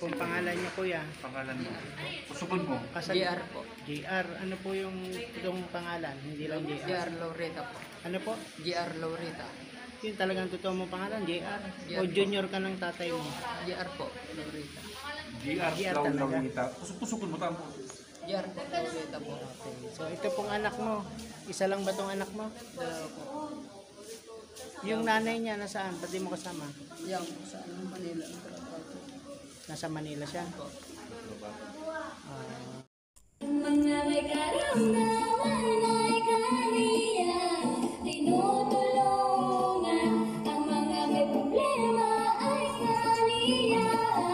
pong pangalan niyo, kuya? Pangalan mo. Usupon mo. JR po. JR. Ano po yung itong pangalan? Hindi lang JR. JR Loretta po. Ano po? JR Loretta. Yung talagang totoo mo pangalan, JR. O JR. junior ka ng tatay mo? JR po. Loretta. GR GR daw talaga. Laurita. Usupon mo tamo. JR po. Loretta po. Okay. So ito pong anak mo. Isa lang ba tong anak mo? Dalawa po. Yung nanay niya nasaan? Pati mo kasama? Yan po sa Manila. Nasa Manila siya. Po. Ah, Mga may karamdaman ay kaniya tinutulungan. Ang mga may problema ay kaniya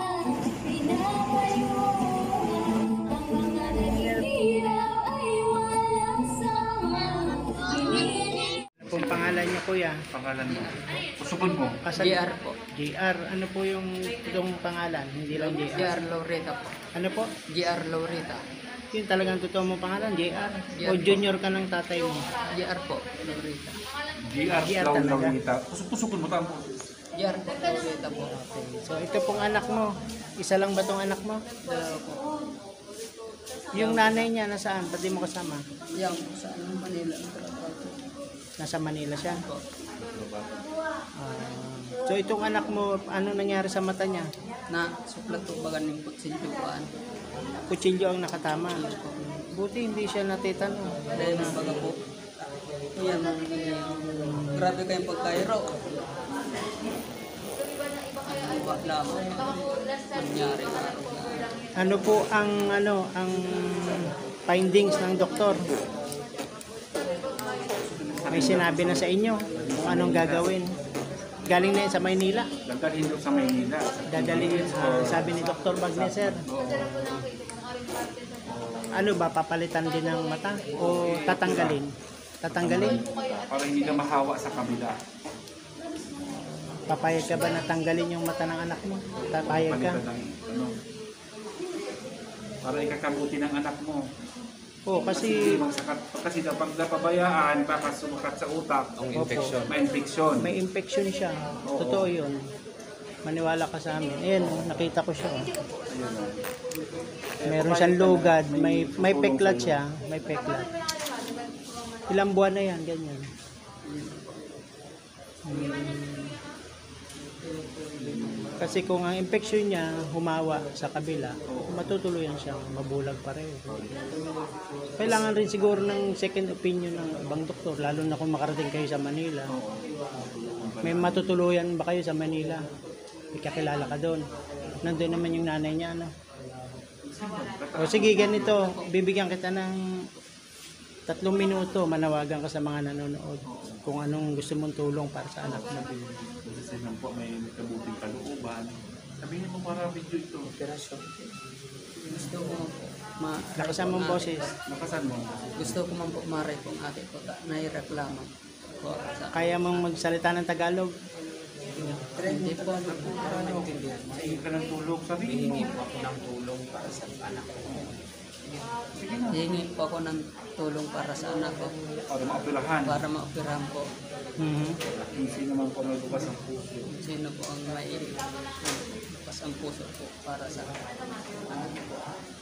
pinapayungan. Ang mga naghihirap ay walang sama. ano pong pangalan niyo, kuya? Pangalan mo. Usupon mo. JR po. JR. Ano po yung itong pangalan? Hindi lang JR. JR Loretta po. Ano po? JR Loretta. Yung talagang totoo mo pangalan, JR. O JR. junior ka ng tatay mo? JR po. Loretta. GR GR daw talaga. Laurita. Usupon mo tamo. JR po. Loretta po. Okay. So ito pong anak mo. Isa lang ba tong anak mo? Dalawa po. Yung nanay niya nasaan? Pati mo kasama? Yan po sa Manila. Nasa Manila siya. Po. Ah, so itong anak mo, ano nangyari sa mata niya? Na suplat po bagan ng putsintuan. Kutsilyo ang nakatama. Buti hindi siya natitanong. Dahil ng baga po. Yan ang grabe kayong pagkairo. Ang iba lamang nangyari na Ano po ang findings ng doktor? May sinabi na sa inyo kung anong gagawin. Galing na yun sa Maynila. Dadalhin doon sa Maynila. Dadalhin, sabi ni Dr. Bagneser. Ano ba, papalitan din ng mata? O tatanggalin? Tatanggalin? Para hindi ka mahawa sa kabila. Papayag ka ba na tanggalin yung mata ng anak mo? Papayag ka? Palitan ng ano. Para ikakabuti ng anak mo. Oo, kasi Kasi pag napabayaan, baka sumukat sa utak. infection. May infection. May infection siya. Totoo yun. Maniwala ka sa amin. Ayan, nakita ko siya. Ayun, oh. Meron siyang lugad. May peklat siya. May peklat. Ilang buwan na yan, ganyan. Kasi kung ang infection niya humawa sa kabila, matutuluyan siyang mabulag pareho. Kailangan rin siguro ng second opinion ng ibang doktor, lalo na kung makarating kayo sa Manila. May matutuluyan ba kayo sa Manila? May kakilala ka doon. Nandun naman yung nanay niya, ano? O sige, ganito, bibigyan kita ng 3 minuto, manawagan ka sa mga nanonood kung anong gusto mong tulong para sa anak mo. Kasi naman po may kabuting kalooban. Sabihin mo para video ito. operasyon. Gusto ko ma Lakasan mong boses. Nakasan mo. gusto ko man po maray kung ate ko naireklamo po sa Kaya mong magsalita ng Tagalog? hindi po Sige ka ng tulog. Sabihin mo. hihingi po ako ng tulong para sa anak ko Para maapulahan. para maoperahan po Sino naman po may bukas ang puso. sino po ang may bukas ang puso po para sa anak ko.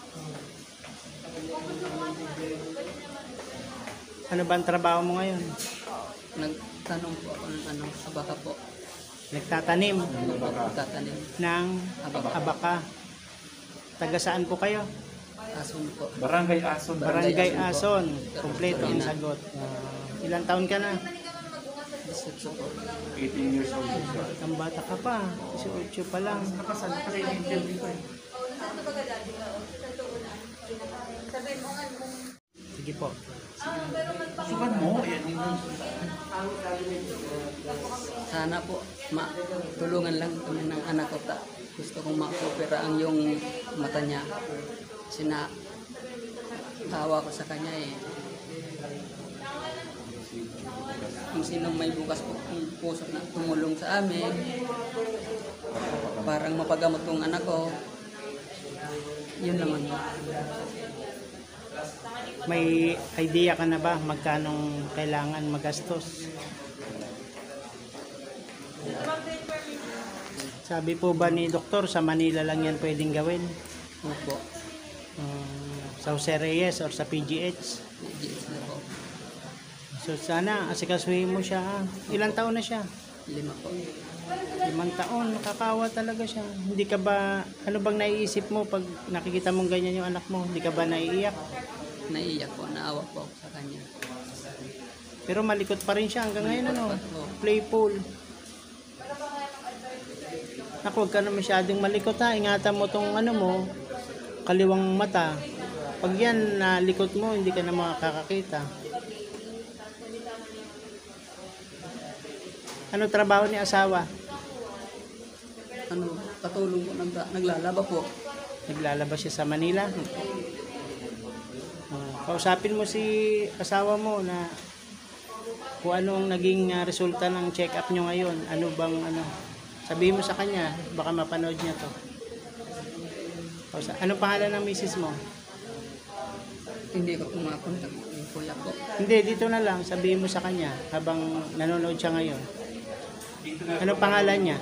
Ano ba ang trabaho mo ngayon? Nagtanong po ako ng ano, abaka po. Nagtatanim Tatanim. ng Abaka. abaka. Taga saan po kayo? Asun po. Barangay Ason. Barangay Ason. Kompleto ang sagot. Ilang taon ka na? 18 po. 18 years old siya. Ang bata ka pa. 18 pa lang. Nakasan kasi in-interview ko eh. Sige po. Sukan mo. Ayan yun. Sana po matulungan lang kami ng anak ko. Gusto kong ma-opera ang yung mata niya. Tawa ko sa kanya eh. Kung sino may bukas po ang puso na tumulong sa amin, parang mapagamot kong anak ko, yun naman. May idea ka na ba magkanong kailangan magastos? Sabi po ba ni doktor, sa Manila lang yan pwedeng gawin? Opo. Sa Jose Reyes or sa PGH? PGH na po. So sana asikasuhin mo siya. Ilang taon na siya? 5 po. 5 taon, nakakawa talaga siya. Hindi ka ba, ano bang naiisip mo pag nakikita mong ganyan yung anak mo? Hindi ka ba naiiyak? Naiiyak po, naawa po ako sa kanya. Pero malikot pa rin siya hanggang ngayon, ano? Opo. Playful. Naku, huwag ka na masyadong malikot ha. Ingatan mo tong ano mo, kaliwang mata. Pag yan nalikot mo, hindi ka na makakakita. Ano trabaho ni asawa? Ano, katulong po, naglalaba po. Naglalabas siya sa Manila. Kausapin mo si asawa mo na kung ano ang naging resulta ng check-up nyo ngayon. Ano bang ano? Sabihin mo sa kanya, baka mapanood niya to. Anong pangalan ng misis mo? Hindi ko pumapunta yung kuya ko. Hindi, dito na lang. Sabihin mo sa kanya habang nanonood siya ngayon. Anong pangalan niya?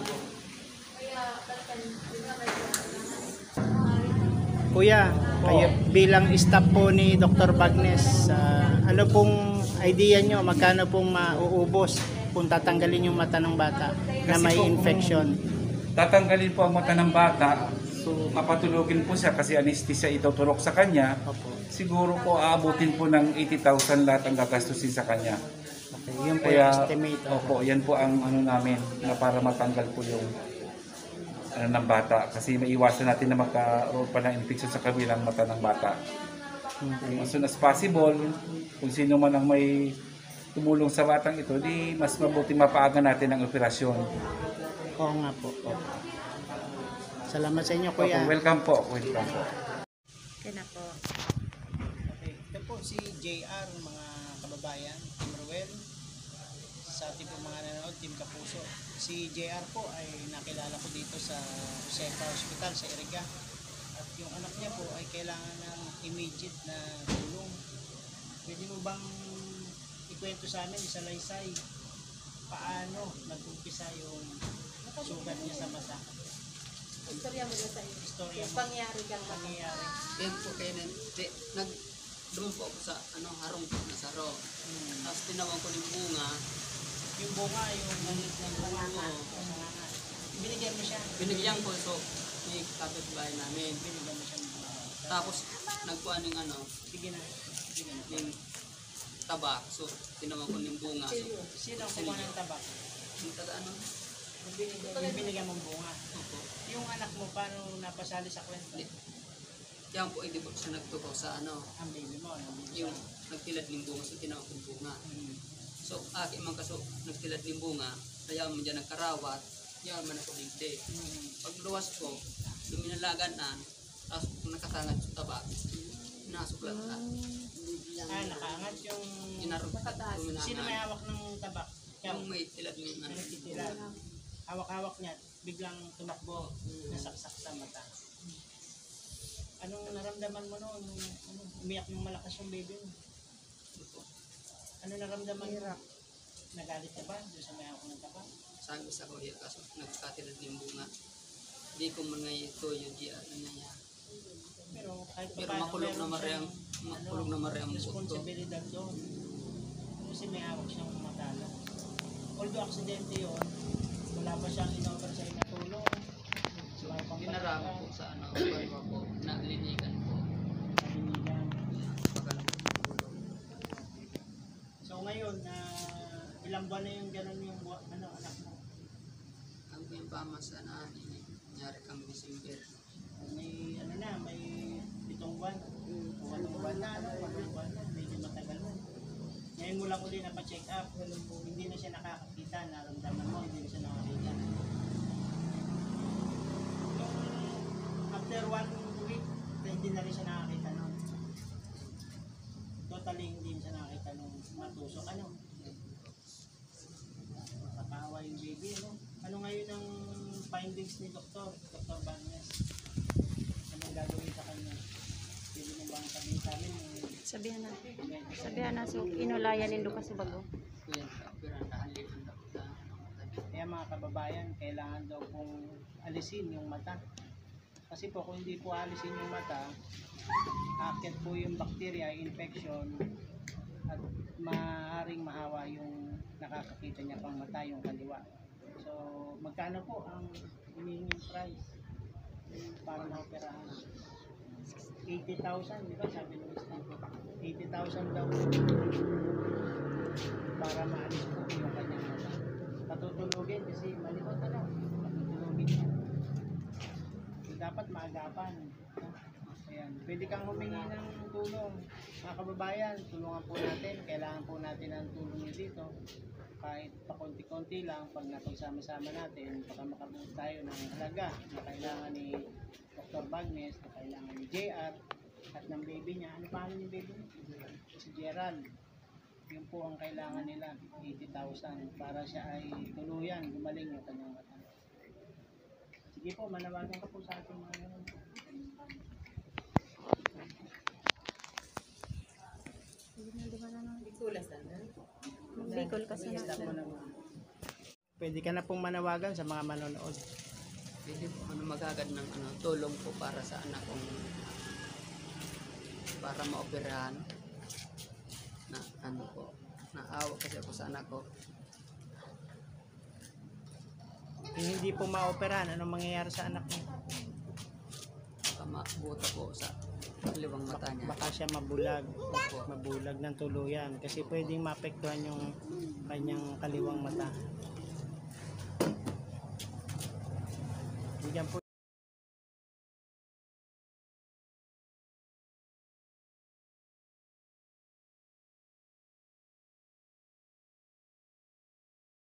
Kuya, kayo bilang staff po ni Dr. Bagnes, ano pong idea nyo? Magkano pong mauubos kung tatanggalin yung mata ng bata na may infection? Tatanggalin po ang mata ng bata, so mapatulogin po siya kasi anesthesia ituturok sa kanya. Opo. Siguro po aabutin po ng 80,000 lahat ang gagastusin sa kanya. Okay, yun po yung Kaya, estimate. opo, yan po ang ano namin na para matanggal po yung ano, ng bata. Kasi maiwasan natin na magkaroon pa ng infection sa kabilang mata ng bata. Okay. As soon as possible, kung sino man ang may tumulong sa batang ito, di mas mabuti mapaaga natin ang operasyon. Oo nga po. Salamat sa inyo, Opo, Kuya. welcome po. Welcome po. Kaya po. Okay. Ito po si JR, mga kababayan, Team Ruel, sa ating po mga nanonood, Team Kapuso. Si JR po ay nakilala ko dito sa Josefa Hospital sa Iriga. At yung anak niya po ay kailangan ng immediate na tulong. Pwede mo bang ikwento sa amin, isalaysay, paano nag-umpisa yung sugat niya sa mata? Istorya mo na sa iyo. Istorya Yung mo. pangyari kang Pangyayari. Yan po kayo doon po ako sa harong po na saro. Tapos tinawag ko ng bunga. Yung bunga, yung nanit ng bunga ka. Binigyan mo siya. Binigyan ko so may kapitbahay namin. Binigyan mo siya ng bunga. Tapos nagkuha ng Sige na. Sige na. ng tabak. So tinawag ko ng bunga. So Sino ang kumuha ng tabak? yung taga Yung binigyan mong bunga. Opo. Yung anak mo, paano napasali sa kwento? Hindi. Kaya po hindi po siya nagtukaw sa Ang baby mo. yung nagtilad ng bunga. So tinawag ko bunga. So aki man kaso nagtilad ng bunga. Kaya man dyan nagkarawat. Kaya man ako hindi. Pag luwas ko, luminalagaan. Tapos kung nakatangad sa tabak, nasuklat na. Nakaangat yung... Inarap. Sino may hawak ng tabak? Ikaw. Yung may tilad ng May nagtitila. Hawak-hawak niya, biglang tumakbo, nasaksak sa mata. Anong naramdaman mo noon? Umiyak ng malakas yung baby mo. Ano naramdaman mo? Nagalit ka ba? Doon sa may hawak ng tabak? Sabi sa kuya kaso nagkatilad ng bunga. Hindi ko man ngayon ito yung di ano niya. Pero kahit Pero paano, makulog na meron mariyang siyang, makulog na mariyang buto. responsibilidad doon. Kasi may hawak siyang matala. Although aksidente yun, wala pa siyang in-offer sa'yo na tulong. Wala pang Dinarama po sa barba po, nalinigan po. Nalinigan. Pagano po. So ngayon, ilang buwan na yung gano'n yung anak mo? Ang yung pamasa na nangyari kang December. May may 7 buwan. O 8 buwan na, 8 buwan na. Medyo matagal na. Ngayon mo lang uli napacheck up. Hindi na siya nakakakita. Naramdaman mo, hindi na siya nakakita. After 1 week, hindi na rin siya nakakita nun. Totally hindi siya nakakita nung matusok. Ano? Nakakawa yung baby, no? Ano ngayon ang findings ni Dr. Bagnes? Anong gagawin sa kanya? Pwede mo bang sabihin sa amin? Sabihan na so inulayan nindo ka sa bago. Kuya, pero nahalin na po. Kaya mga kababayan, kailangan daw pong alisin yung mata. Kasi po kung hindi po alisin yung mata, aakyat po yung bacteria, infection, at maaaring mahawa yung nakakakita niya pang mata, yung kaliwa. So, magkano po ang hinihinging price para maoperahan? 80,000, di ba? Sabi ng isang 80,000 daw para maalis po yung kanyang mata. Patutulugin kasi malimot na lang. Patutulugin niya. So, dapat maagapan. Ayan. Pwede kang humingi ng tulong. Mga kababayan, tulungan po natin. Kailangan po natin ang tulong niyo dito. Kahit pakunti-kunti lang, pag napagsama-sama natin, baka makabuo tayo ng halaga na kailangan ni Dr. Bagnes, na kailangan ni JR, at ng baby niya. Ano pa yung baby niya? Si Gerald. Yun po ang kailangan nila, 80,000, para siya ay tuluyan, gumaling yung kanyang mata. Sige po, manawagan ka po sa ating mga Bicol kasi na. Pwede ka na pong manawagan sa mga manonood. Pwede po magagad ng tulong po para sa anak kong para maoperahan na naawa kasi ako sa anak ko. Kung hindi po maoperahan, anong mangyayari sa anak mo? Baka mabuta po sa kaliwang mata niya. Baka siya mabulag. Opo. Mabulag ng tuluyan kasi pwedeng maapektuhan yung kanyang kaliwang mata.